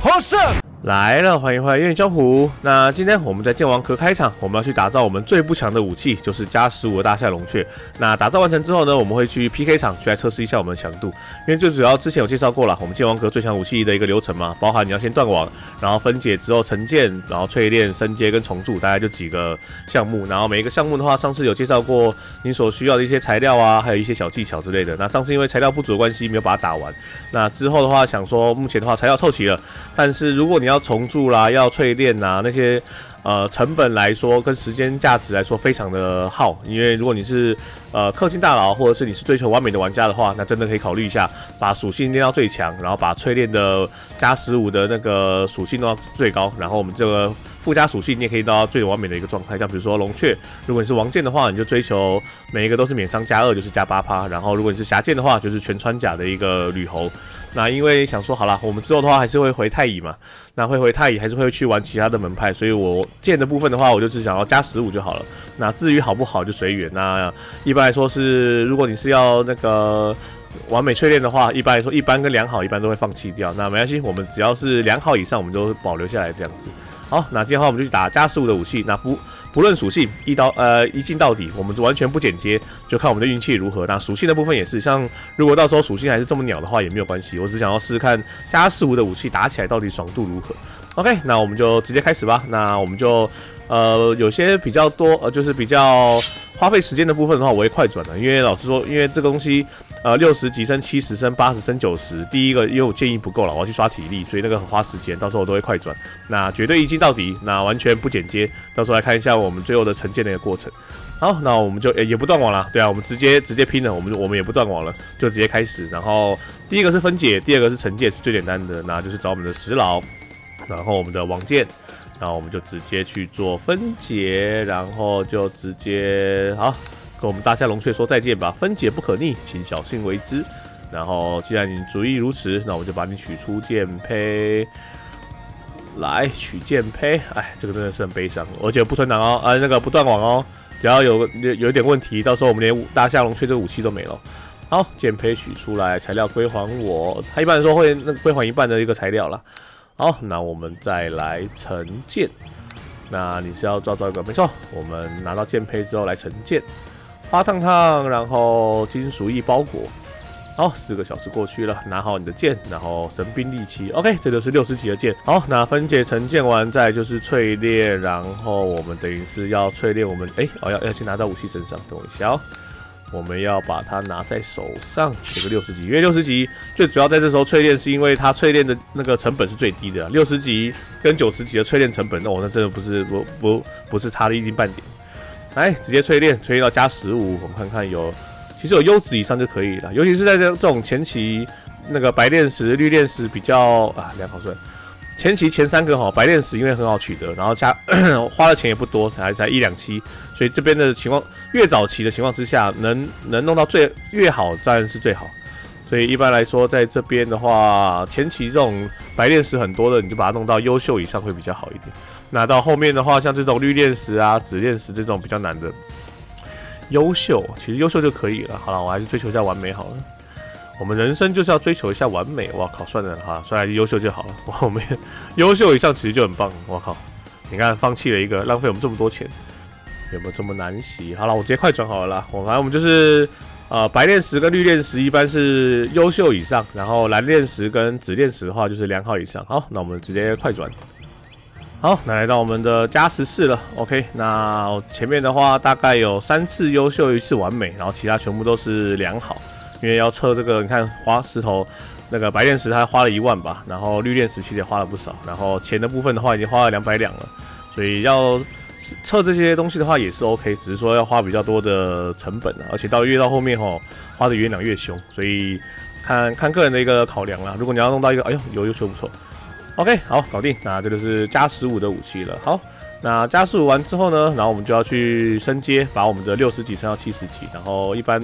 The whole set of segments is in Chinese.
获胜。 来了，欢迎回来《烟雨江湖》。那今天我们在剑王阁开场，我们要去打造我们最不强的武器，就是加15的大象龙雀。那打造完成之后呢，我们会去 PK 场去来测试一下我们的强度。因为最主要之前有介绍过了，我们剑王阁最强武器的一个流程嘛，包含你要先断网，然后分解之后成剑，然后淬炼、升阶跟重铸，大概就几个项目。然后每一个项目的话，上次有介绍过你所需要的一些材料啊，还有一些小技巧之类的。那上次因为材料不足的关系，没有把它打完。那之后的话，想说目前的话材料凑齐了，但是如果你要重铸啦，要淬炼呐，那些成本来说跟时间价值来说非常的耗，因为如果你是氪金大佬，或者是你是追求完美的玩家的话，那真的可以考虑一下，把属性练到最强，然后把淬炼的加15的那个属性弄到最高，然后我们这个附加属性你也可以到最完美的一个状态。像比如说龙雀，如果你是王剑的话，你就追求每一个都是免伤加2，就是加8%，然后如果你是侠剑的话，就是全穿甲的一个吕侯。那因为想说好啦，我们之后的话还是会回太乙嘛，那会回太乙还是会去玩其他的门派，所以我剑的部分的话，我就只想要加15就好了。那至于好不好就随缘。那一般来说是，如果你是要那个完美淬炼的话，一般来说一般跟良好一般都会放弃掉。那没关系，我们只要是良好以上，我们都保留下来这样子。好，那今天的话我们就去打加15的武器，那不论属性，一进到底，我们完全不剪接，就看我们的运气如何。那属性的部分也是，像如果到时候属性还是这么鸟的话，也没有关系，我只想要试试看加15的武器打起来到底爽度如何。OK， 那我们就直接开始吧。那我们就有些比较多就是比较花费时间的部分的话，我会快转的，因为老实说，因为这个东西60级升、70升、80升、90，第一个因为我建议不够了，我要去刷体力，所以那个很花时间，到时候我都会快转。那绝对一镜到底，那完全不剪接，到时候来看一下我们最后的成剑的一个过程。好，那我们就也不断网了，对啊，我们直接拼了，我们也不断网了，就直接开始。然后第一个是分解，第二个是成剑，是最简单的，那就是找我们的石牢，然后我们的网剑，然后我们就直接去做分解，然后就直接好。跟我们大象龙雀说再见吧，分解不可逆，请小心为之。然后既然你主意如此，那我就把你取出剑胚，来取剑胚。哎，这个真的是很悲伤，而且不存档哦，那个不断网哦，只要有一点问题，到时候我们连大象龙雀这个武器都没了。好，剑胚取出来，材料归还我。他一般来说会归还一半的一个材料啦。好，那我们再来成剑。那你是要找一个，没错，我们拿到剑胚之后来成剑。花烫烫，然后金属翼包裹。好，4个小时过去了，拿好你的剑，然后神兵利器。OK， 这就是60级的剑。好，那分解成剑完，再就是淬炼，然后我们等于是要淬炼我们，要先拿到武器身上。等我一下哦，我们要把它拿在手上。这个60级，因为60级最主要在这时候淬炼，是因为它淬炼的那个成本是最低的。60级跟90级的淬炼成本，那真的不是差了一丁半点。来，直接淬炼到加15，我们看看其实有优质以上就可以了，尤其是在这种前期那个白炼石、绿炼石比较良好算，前期前3个白炼石因为很好取得，然后花的钱也不多，才127，所以这边的情况越早期的情况之下，能弄到越好当然是最好。所以一般来说，在这边的话，前期这种白炼石很多的，你就把它弄到优秀以上会比较好一点。那到后面的话，像这种绿炼石啊、紫炼石这种比较难的，优秀其实优秀就可以了。好了，我还是追求一下完美好了。我们人生就是要追求一下完美。哇靠，算了哈，算来优秀就好了。我们优秀以上其实就很棒。我靠，你看放弃了一个，浪费我们这么多钱，有没有这么难洗？好了，我直接快转好了啦。反正我们就是白炼石跟绿炼石一般是优秀以上，然后蓝炼石跟紫炼石的话就是良好以上。好，那我们直接快转。好，那来到我们的加14了 ，OK。那前面的话大概有3次优秀，1次完美，然后其他全部都是良好。因为要测这个，你看花石头那个白炼石，它花了1万吧，然后绿炼石其实也花了不少，然后钱的部分的话已经花了200两了，所以要测这些东西的话也是 OK， 只是说要花比较多的成本而且越到后面花的越两越凶，所以看个人的一个考量啦。如果你要弄到一个，有优秀不错。OK， 好，搞定。那这就是加15的武器了。好，那加15完之后呢，然后我们就要去升阶，把我们的60级升到70级。然后一般，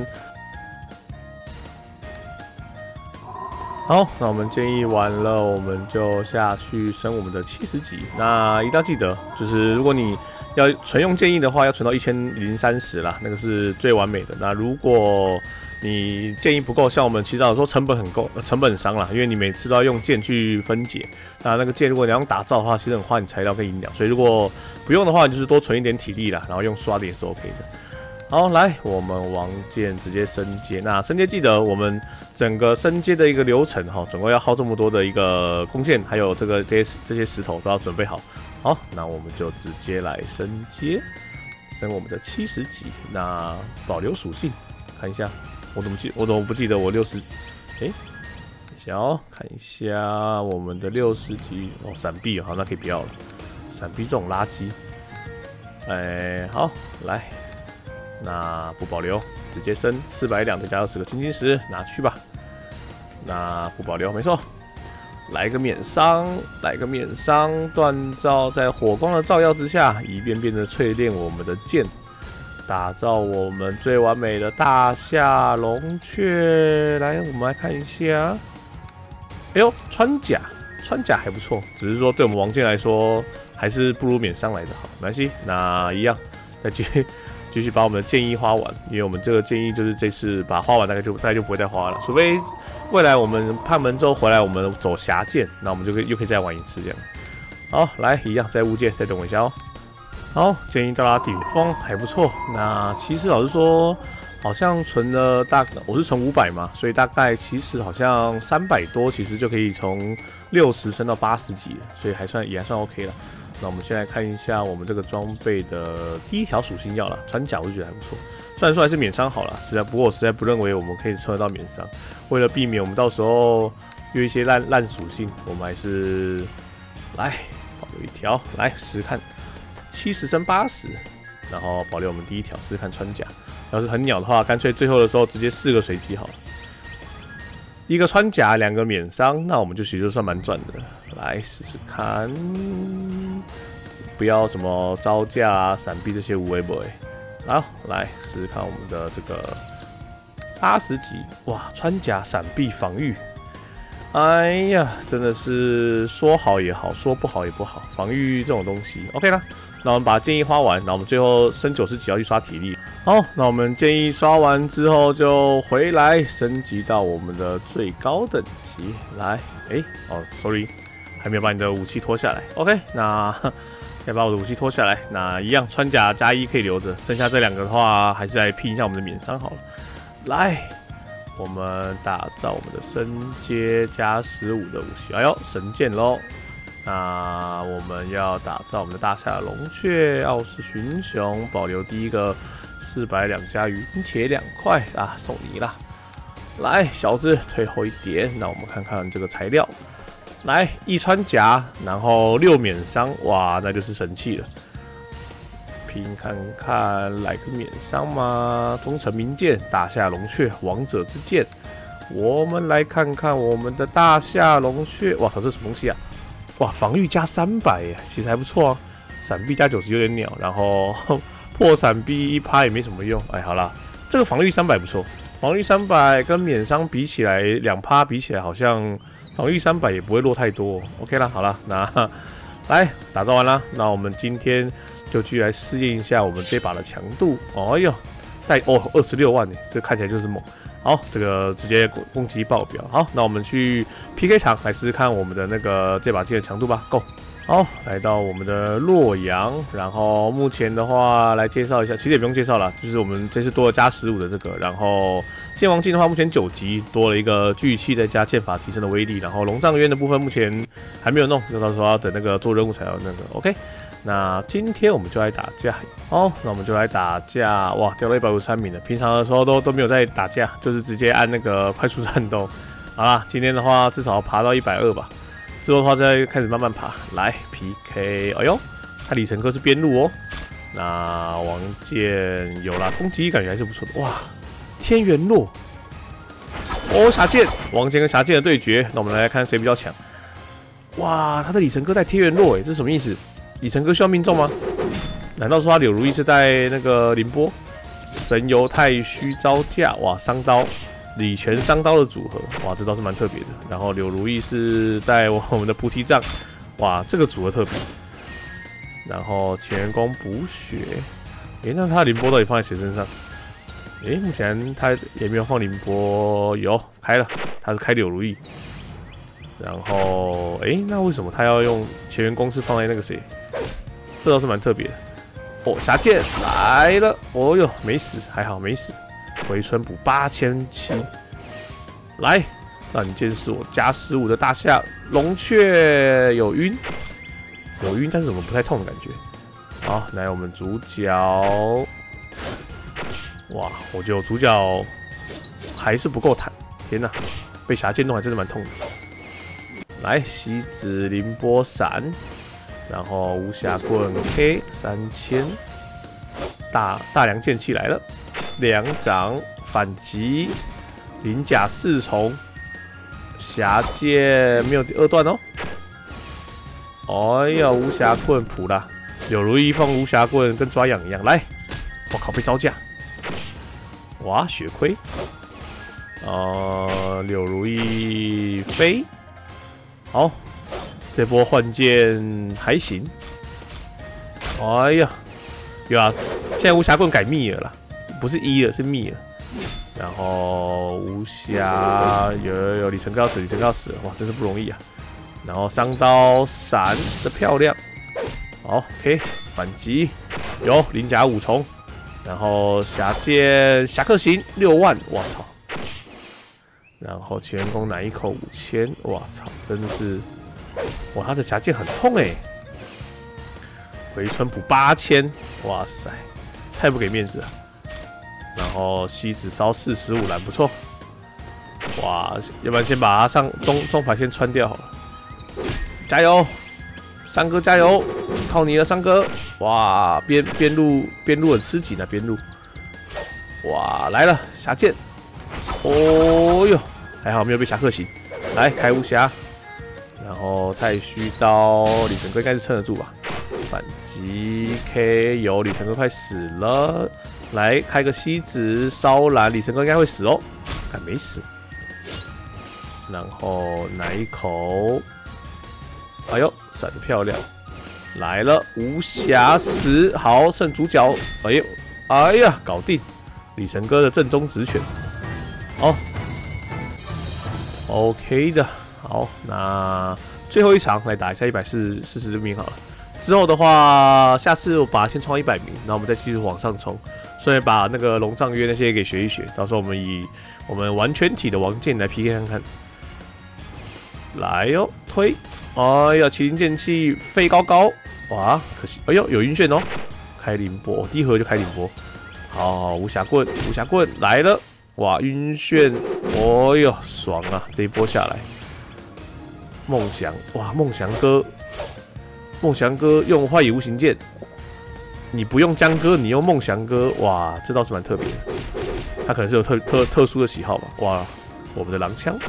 好，那我们建议完了，我们就下去升我们的70级。那一定要记得，就是如果你要纯用剑意的话，要存到1030啦，那个是最完美的。那如果你剑意不够，像我们其实有时候成本很够，成本很伤啦，因为你每次都要用剑去分解。那个剑如果你要用打造的话，其实很花你材料跟银两，所以如果不用的话，你就是多存一点体力啦，然后用刷的也是 OK 的。好，来，我们王剑直接升阶。那升阶记得我们整个升阶的一个流程哈，总共要耗这么多的一个弓箭，还有这些石头都要准备好。好，那我们就直接来升阶，升我们的70级。那保留属性，看一下，我怎么不记得我60？等一下哦，看一下我们的60级哦，闪避好，那可以不要了，闪避这种垃圾。好，来。那不保留，直接升400两，再加20个青金石，拿去吧。那不保留，没错。来个免伤，锻造在火光的照耀之下，一遍遍的淬炼我们的剑，打造我们最完美的大夏龙雀。来，我们来看一下。哎呦，穿甲还不错，只是说对我们王剑来说，还是不如免伤来的好。没关系，那一样，再继续把我们的剑意花完，因为我们这个剑意就是这次把它花完，大概就不会再花了，除非未来我们判门之后回来，我们走峡剑，那我们又可以再玩一次这样。好，来一样在物件，再等我一下哦。好，剑意到达顶峰还不错。那其实老实说，好像存了我是存500嘛，所以大概其实好像300多，其实就可以从60升到80级了，所以也还算 OK 了。那我们先来看一下我们这个装备的第一条属性要了，穿甲我就觉得还不错，虽然说还是免伤好了，不过我实在不认为我们可以撑得到免伤，为了避免我们到时候有一些烂属性，我们还是来保留一条，来试试看70升80，然后保留我们第一条试试看穿甲，要是很鸟的话，干脆最后的时候直接4个随机好了。一个穿甲，2个免伤，那我们就其实算蛮赚的。来试试看，不要什么招架啊、闪避这些无谓 boy。好，来试试看我们的这个80级，哇，穿甲、闪避、防御，哎呀，真的是说好也好，说不好也不好。防御这种东西 ，OK 啦。那我们把剑意花完，那我们最后升90级要去刷体力。好，那我们剑意刷完之后就回来升级到我们的最高等级。来，sorry， 还没有把你的武器脱下来。OK， 那再把我的武器脱下来。那一样穿甲加1可以留着，剩下这2个的话，还是来拼一下我们的免伤好了。来，我们打造我们的升阶加15的武器。哎呦，神剑喽！那我们要打造我们的大夏龙雀、傲视群雄，保留第一个400两加云铁2块啊，送你啦！来，小子退后一点，那我们看看这个材料。来，1穿甲，然后6免伤，哇，那就是神器了。拼看看，来个免伤吗？忠诚名剑、大夏龙雀、王者之剑。我们来看看我们的大夏龙雀，哇操，这是什么东西啊？哇，防御加300耶，其实还不错啊。闪避加90有点鸟，然后破闪避1%也没什么用。哎，好啦，这个防御300不错，防御300跟免伤比起来，2%比起来好像防御300也不会落太多。OK 啦，好啦，那来打造完啦，那我们今天就继续来试验一下我们这把的强度。哎呦，26万耶，这看起来就是猛。好，这个直接攻击爆表。好，那我们去 PK 场来试试看我们的这把剑的强度吧。Go！ 好，来到我们的洛阳，然后目前的话来介绍一下，其实也不用介绍了，就是我们这次多了加15的这个，然后剑王镜的话目前9级，多了一个聚气再加剑法提升的威力，然后龙藏渊的部分目前还没有弄，就到时候要等那个做任务才有那个 OK。那今天我们就来打架，好，那我们就来打架。哇，掉了153名了。平常的时候都没有在打架，就是直接按那个快速战斗。好啦，今天的话至少要爬到120吧，之后的话再开始慢慢爬。来 PK， 哎呦，他里程科是边路哦。那王剑有啦，攻击力感觉还是不错的。哇，天元落，哦，霞剑，王剑跟霞剑的对决。那我们来看谁比较强。哇，他的里程科带天元落，这是什么意思？里程哥需要命中吗？难道说他柳如意是带那个凌波？神游太虚招架，哇，伤刀，李全伤刀的组合，哇，这倒是蛮特别的。然后柳如意是带我们的菩提杖，哇，这个组合特别。然后乾坤补血，那他的凌波到底放在谁身上？ 目前他也没有放凌波，有开了，他是开柳如意。然后，那为什么他要用前员公式放在那个谁？这倒是蛮特别的。哦，霞剑来了，哦哟，没死，还好没死。回春补8700，来，让你见识我加15的大夏龙雀有晕，但是怎么不太痛的感觉？好，来我们主角，哇，我觉得我主角还是不够坦，天哪，被霞剑弄还真的蛮痛的。来，西子凌波闪，然后无暇棍 K 3000，大梁剑气来了。2掌反击，鳞甲4重，霞剑没有2段哦。哎呀，无暇棍普啦，柳如意放无暇棍跟抓痒一样。来，我靠，被招架！哇，血亏。柳如意飞，好，这波换剑还行。哎呀，有啊，现在无暇棍改密了啦。不是1了，是密了。然后无暇有李成哥要死，哇，真是不容易啊。然后伤刀闪的漂亮，好 ，OK， 反击有鳞甲5重，然后霞剑侠客行6万，我操！然后前员工拿一口5000，我操，真的是，哇，他的霞剑很痛回春补8000，哇塞，太不给面子了。然后西子烧45蓝不错，哇，要不然先把它上中牌先穿掉好了。加油，三哥加油，靠你了三哥！哇，边路很吃紧啊，边路。哇，来了霞剑，哦哟，还好没有被侠客行。来开无暇，然后太虚刀，李成哥应该是撑得住吧？反击 K 有李成哥快死了。来开个西子烧蓝，李成哥应该会死哦，看没死。然后拿一口，哎呦，闪得漂亮！来了无暇死，好，剩主角，哎呀，搞定！李成哥的正宗直拳，好 ，OK 的，好，那最后一场来打一下140名好了。之后的话，下次我把它先冲100名，然后我们再继续往上冲。顺便把那个龙藏约那些给学一学，到时候我们以我们完全体的王剑来 PK 看看。来哟，推！哎呀，麒麟剑气飞高高，哇，可惜！哎呦，有晕眩哦，开凌波，第一回就开凌波。好，无暇棍来了，哇，晕眩，哦呦，爽啊！这一波下来，梦想，哇，梦想哥用幻影无形剑。你不用江哥，你用梦翔哥，哇，这倒是蛮特别的。他可能是有特殊的喜好吧？哇，我们的狼枪，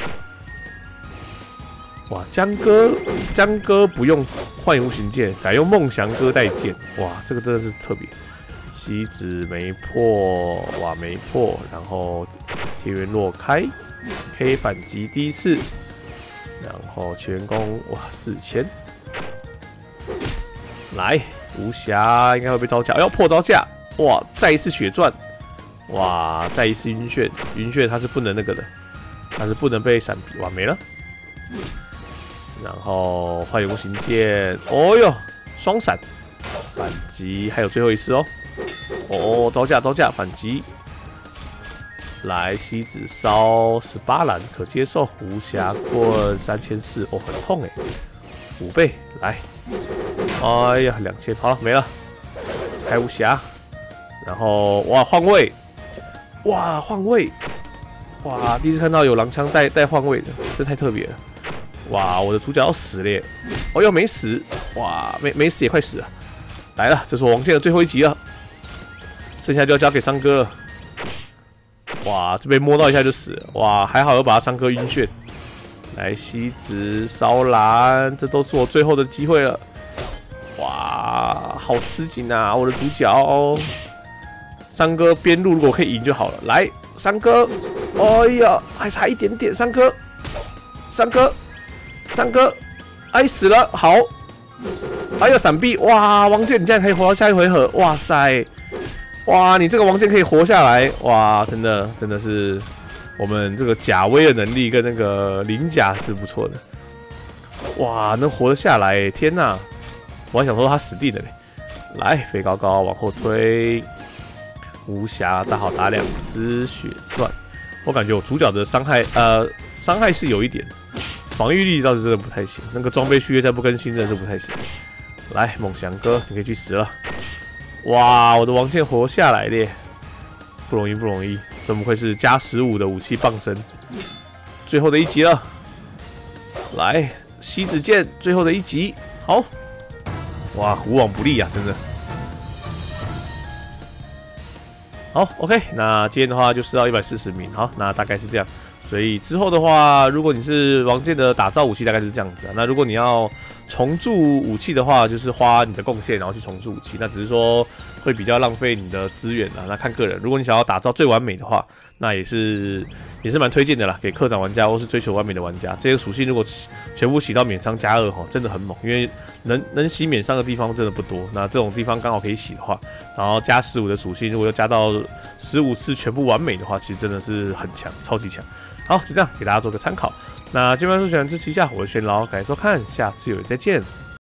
哇，江哥不用幻影无形剑，改用梦翔哥带剑，哇，这个真的是特别。西子没破，哇，没破，然后铁元落开 ，K 反击第一次，然后前攻，哇，4000，来。无暇应该会被招架，哎呦破招架，哇！再一次血钻，哇！再一次晕眩它是不能那个的，它是不能被闪避，哇没了。然后幻影无形剑，哦哟，双闪反击，还有最后一次哦，哦招架反击，来西子烧18蓝可接受，无暇棍3400，哦很痛5倍来。哎呀，2000好了没了，开无暇，然后哇换位，哇，第一次看到有狼枪带换位的，这太特别了，哇，我的主角要死了耶，哦又没死，哇没死也快死了，来了，这是我王剑的最后一集了，剩下就要交给三哥了，哇这被摸到一下就死了，哇还好有把他三哥晕眩，来西子烧蓝，这都是我最后的机会了。哇，好吃紧啊！我的主角，三哥边路如果可以赢就好了。来，三哥，哎呀，还差一点点，三哥，哎死了，好，哎呀闪避，哇，王剑你竟然可以活到下一回合，哇塞， 哇，你这个王剑可以活下来，哇，真的是我们这个甲威的能力跟那个鳞甲是不错的。哇，能活得下来，天哪！我还想说他死定了嘞。来，飞高高往后推，无暇大好打2只血钻。我感觉我主角的伤害是有一点，防御力倒是真的不太行。那个装备序列再不更新，真的是不太行。来，梦翔哥，你可以去死了。哇，我的王剑活下来的，不容易不容易，真不愧是加15的武器傍身。最后的一击了，来，西子剑最后的一击，好，哇，无往不利啊，真的。好 ，OK， 那今天的话就是到140名，好，那大概是这样。所以之后的话，如果你是王剑的打造武器，大概是这样子啊。那如果你要重铸武器的话，就是花你的贡献然后去重铸武器，那只是说会比较浪费你的资源啊。那看个人，如果你想要打造最完美的话，那也是蛮推荐的啦，给课长玩家或是追求完美的玩家。这些属性如果全部洗到免伤加2哈，真的很猛，因为能洗免伤的地方真的不多。那这种地方刚好可以洗的话，然后加15的属性，如果又加到15次全部完美的话，其实真的是很强，超级强。好，就这样给大家做个参考。那今晚说喜欢支持一下，我是玄老，感谢收看，下次有缘再见。